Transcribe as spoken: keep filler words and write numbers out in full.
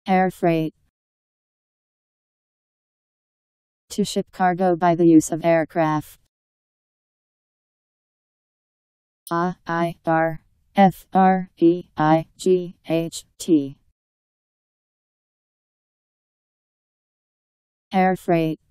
Air freight. To ship cargo by the use of aircraft. A I R F R E I G H T. Air freight.